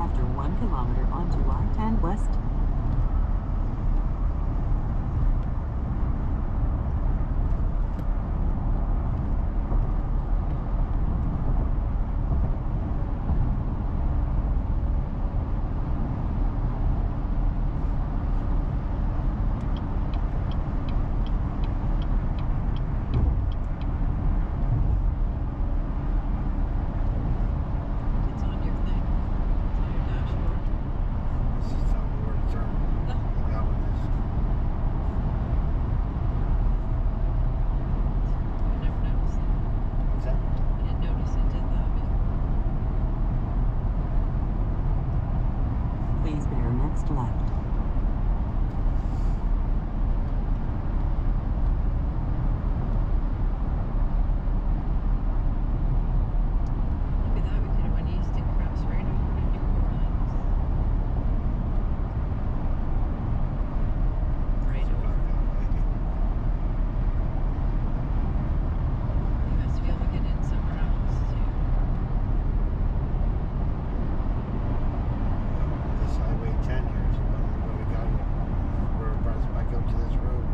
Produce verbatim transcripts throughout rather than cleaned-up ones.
after one kilometer onto I ten West. Please bear next left. Look at that, we could have went east and crossed right over to New Orleans. Right over. You must be able to get in somewhere else too. This highway ten here is where we got it. Where it brought us back up to this road.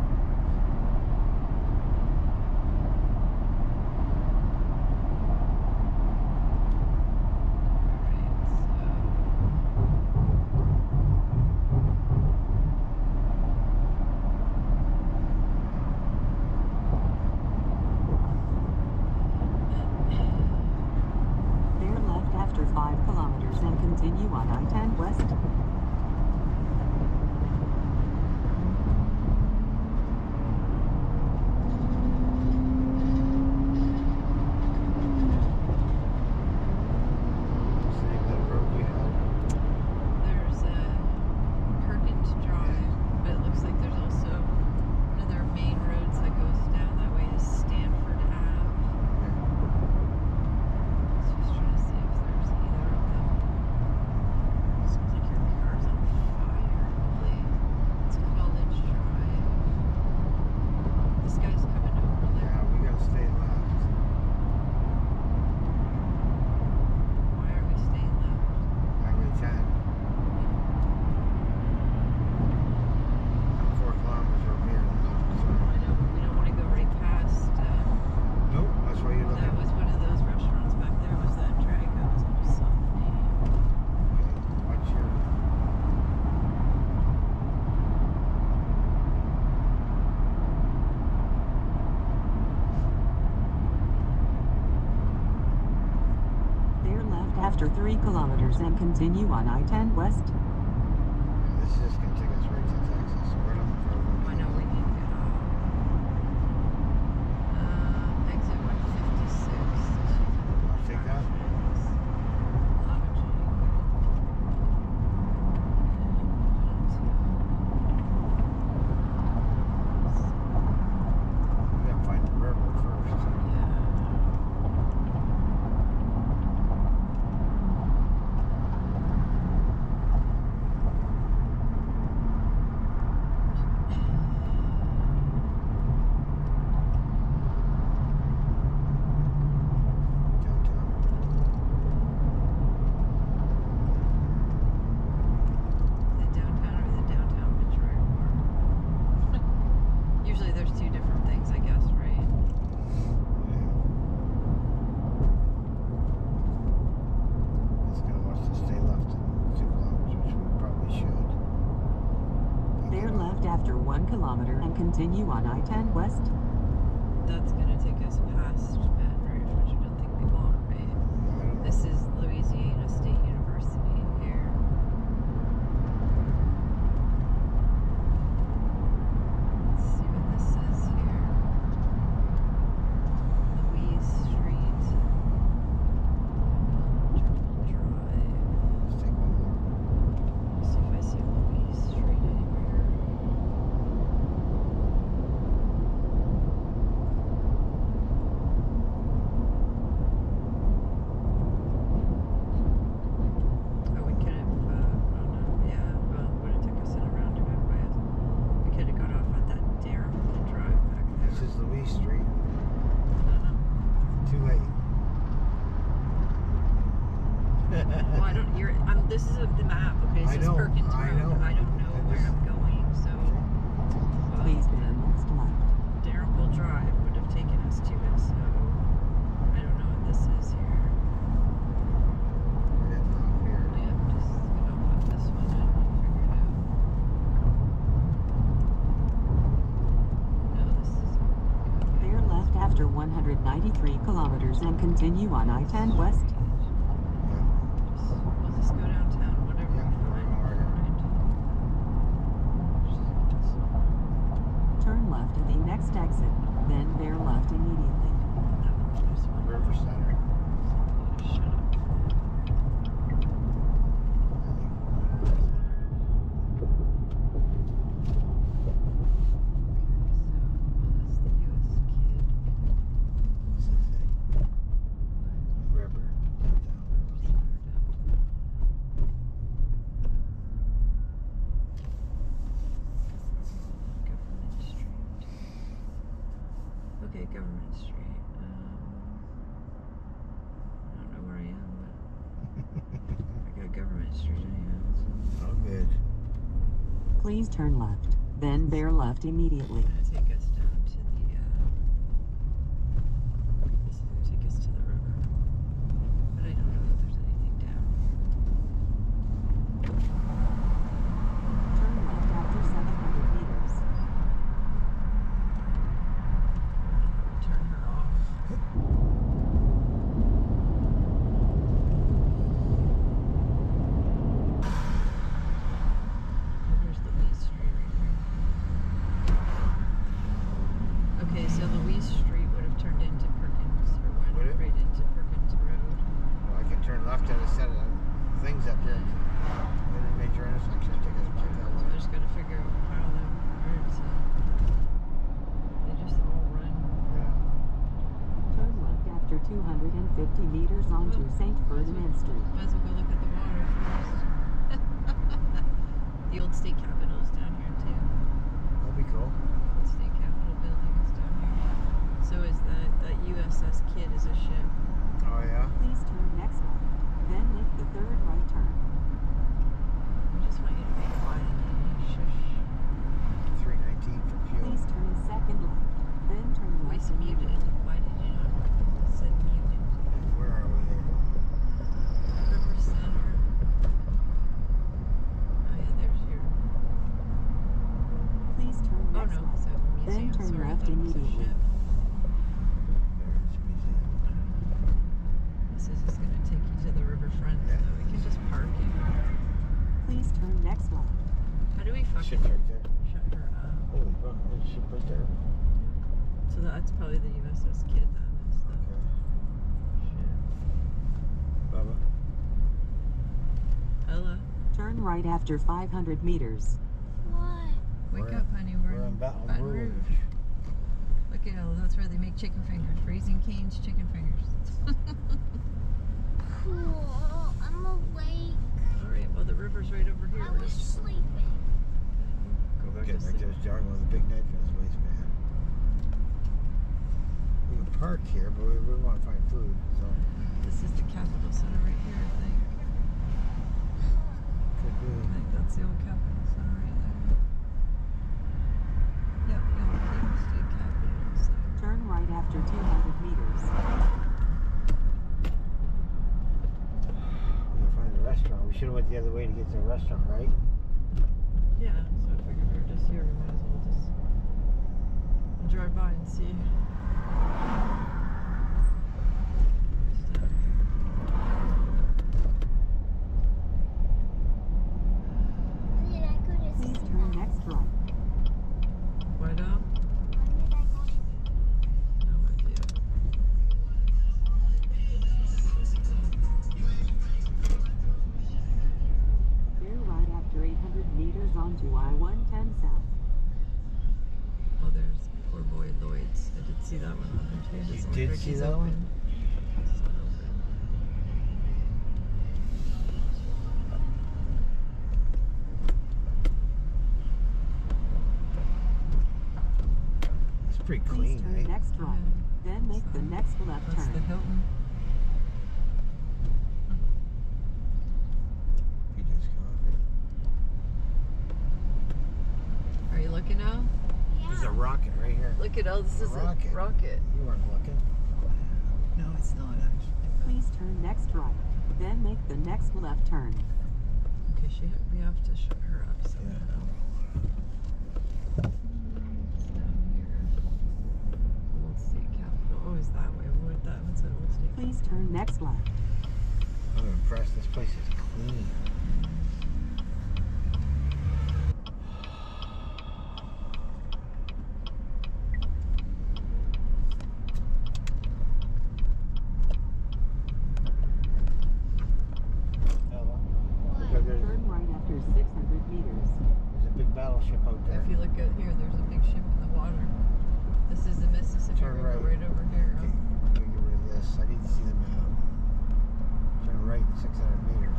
Bear left after five kilometers and continue on I ten West. Same that road we had. There's a Perkins Drive, but it looks like there's also one of their main roads that goes down that way is Stanford Ave. Just trying to see if there's either of them. Sounds like your car's on fire. Hopefully it's College Drive. This guy's coming over there. Yeah, we gotta stay left. Why are we staying left? Highway ten. Four kilometers over here. I know, but we don't want to go right past. Uh, Nope, that's why you're looking. that was one of those restaurants back there. Was that Drago's? I just saw the name. Okay, watch your. Bear left after three kilometers and continue on I ten West. This is just gonna take us right to Texas. We're looking for a road. I know we need to get off. Uh, exit one fifty-six. Wanna take that? We gotta find the railroad first. Downtown. The downtown or the downtown Detroit Airport. Usually there's two different things, I guess, right? Yeah. It's gonna want us to stay left in two kilometers, which we probably should. Bear left after one kilometer and continue on I ten West. That's gonna take us past Baton Rouge, which I don't think we want, right? Yeah, I don't know. This is Louisiana State University here. Let's see what this says here. Louise Street. Terminal Drive. Let's take one more. Let's see if I see Louise Street anywhere. I'm. This is a, the map. Okay, I this is know, Perkins I Road. know. I don't know I where just- I'm going, so uh, Please bear next left. Darrenville Drive would have taken us to it. So I don't know what this is here. We're getting off here. Yeah, I'm just gonna put this one in and figure it out. No, this is. Bear left after one hundred ninety-three kilometers and continue on I ten West. Just, we'll just go downtown, whatever Yeah, we we're find. going right Turn left at the next exit, then bear left immediately. There's one. River Center. Shut up. That's the U S kid. What's this thing? River. Government Street. Okay, Government Street. Um, I don't know where I am, but I got Government Street anyhow. Oh, good. Please turn left, then bear left immediately. It's gonna take us down to the. Uh, this is gonna take us to the river, but I don't know if there's anything down here. Turn left after seven hundred meters. Turn her off. Oh, here's Louise Street right here. Okay, so Louise Street would have turned into Perkins, or went Would it? right into Perkins Road. Well, I can turn left at a set of things up here. In a major intersection. Take us check that So I one. just gotta figure out how them roads. Uh, they just all run. Yeah. Turn left after two hundred fifty meters onto Saint Ferdinand Street. Might as well go look at the water first. The old state capitol is down here too. That'd be cool. The state capitol building is down here. So is that that U S S Kid is a ship. Oh, yeah? Please turn next left, then make the third right turn. I just want you to be quiet. Shush. three nineteen for fuel. Please turn second left, then turn left Voice muted. immediately. Why did you not say muted? Where are we here? River Center. Oh yeah, there's your. Please turn Oh next no, left, it's a museum. then turn Sorry, I left thought it was a immediately. ship. There's the museum. This is just gonna take you to the riverfront, Yeah. so we can just park it. Please turn next left. How do we fucking Ship's right there. shut her up? Holy fuck, there's a ship right there. So that's probably the U S S Kid then. Is the Okay. ship. Bubba. Ella, Turn Turn right after five hundred meters. What? wake We're- up, honey. We're, we're in Baton Baton Rouge. Rouge. Look at Ella. That's where they make chicken fingers. Raising Cane's chicken fingers. Cool. I'm awake. All right. Well, the river's right over here. I We're was just sleeping. go back Get to back sleep. to his jogging with a big knife in his waistband. We can park here, but we, we want to find food, so This is the Capitol Center right here, I think. could I be. think that's the old Capitol Center right there. Yep, the old Cleveland State Capitol is there. Turn right after two hundred meters. We can find a restaurant. We should have went the other way to get to the restaurant, right? Yeah, so I figured we were just here. We might as well just drive by and see. Just, uh, When did I go to Please sleep? turn next right. White Oak? When did I go to sleep? No idea. Bear right after eight hundred meters onto I one ten South. Oh, there's poor boy Lloyd's. I did see that one on there too. You Doesn't look did like see he's that open. one? It's not open. It's pretty Please clean, turn eh? next right, then make the next left That's the turn. Hilton. looking now? There's a Yeah. rocket right here. Look at all this is Rocket. a rocket. You weren't looking. No, it's not actually. Please turn next right. Then make the next left turn. Okay, she we have to shut her up somehow. It's down here. Old State Capitol. Oh, it's that way. What that? What's that Old State? Please turn next left. I'm impressed. This place is clean. Ella, look how there's, Turn right after six hundred meters. there's a big battleship out there. If you look out here, there's a big ship in the water. This is the Mississippi Turn River right. right over here. Okay, I'm gonna get rid of this. I need to see the map. Turn right six hundred meters.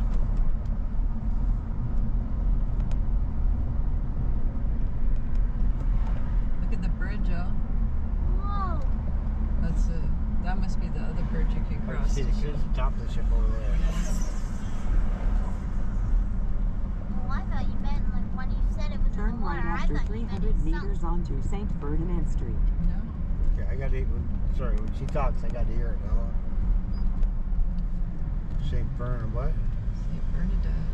Look at the bridge, oh. Whoa. That's a. That must be the other bridge you can I can cross. see the, there's the top of the ship over there. Oh, I thought you meant like when you said it was in the Turn water. right I after thought you three meant hundred it meters sunk. onto Saint Ferdinand Street. No. Okay, I got to. Sorry, when she talks, I got to hear it. Ella. Saint Bernard, what? Saint Bernadette.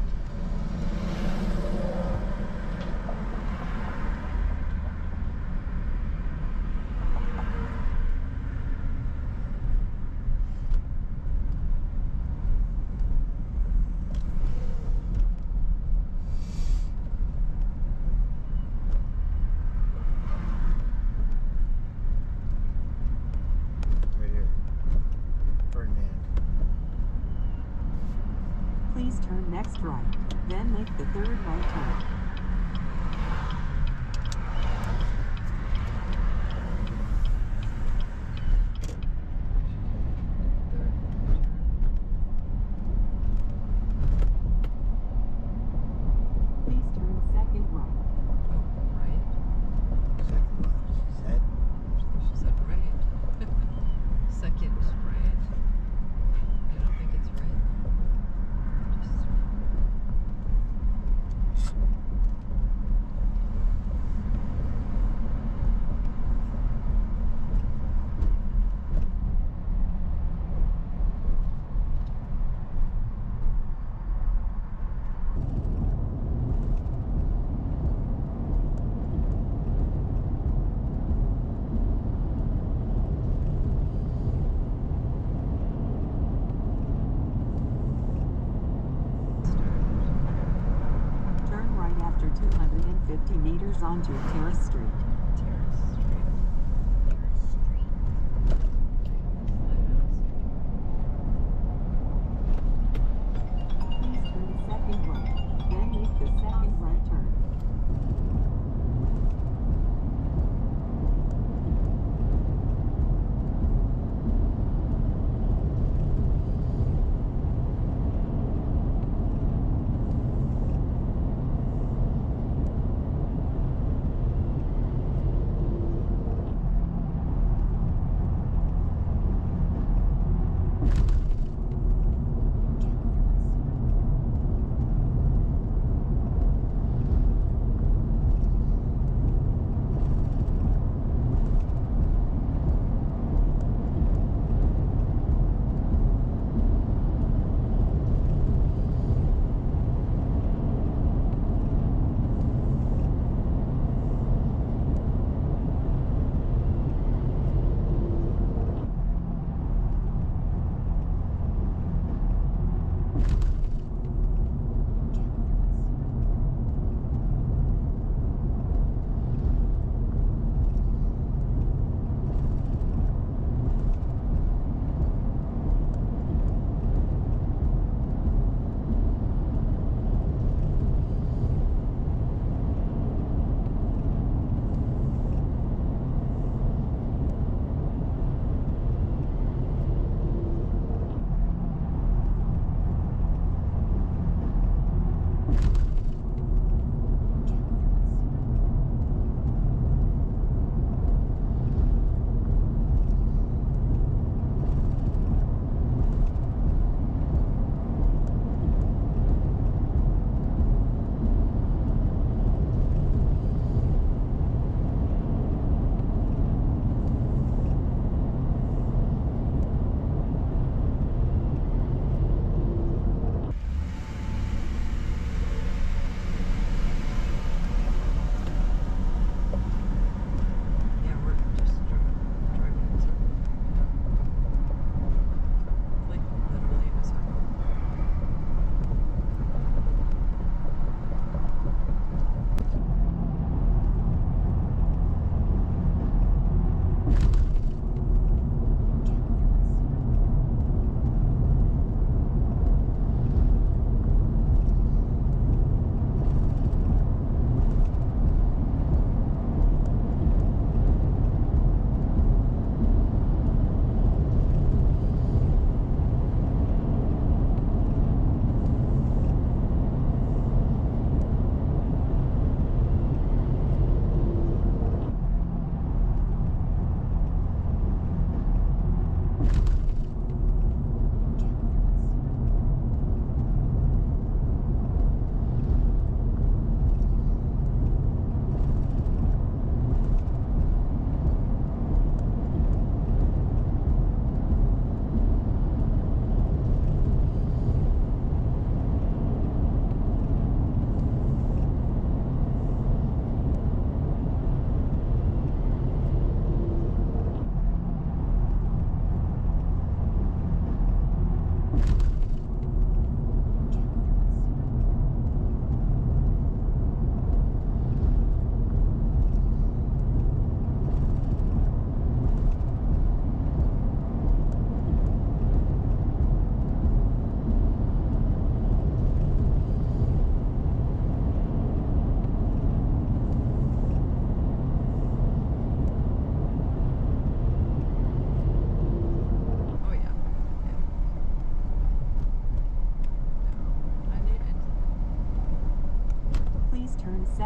Right here. Ferdinand. Please turn next right. Then make the third right turn. Please turn second right. Oh, right. Second left, she said. She said right. Second right. I don't think it's right. Just Turn right after two hundred fifty meters onto Terrace Street. Terrace Street. There's street. Please turn second right. Then make the second right turn.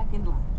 second left.